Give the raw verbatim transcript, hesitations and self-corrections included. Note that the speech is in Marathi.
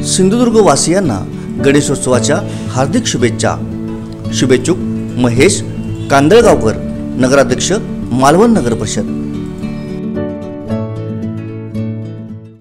सिंधुदुर्ग वासियांना गणेशोत्सवाच्या हार्दिक शुभेच्छा। शुभेच्छुक महेश कांदळगावकर, नगराध्यक्ष, मालवण नगर परिषद।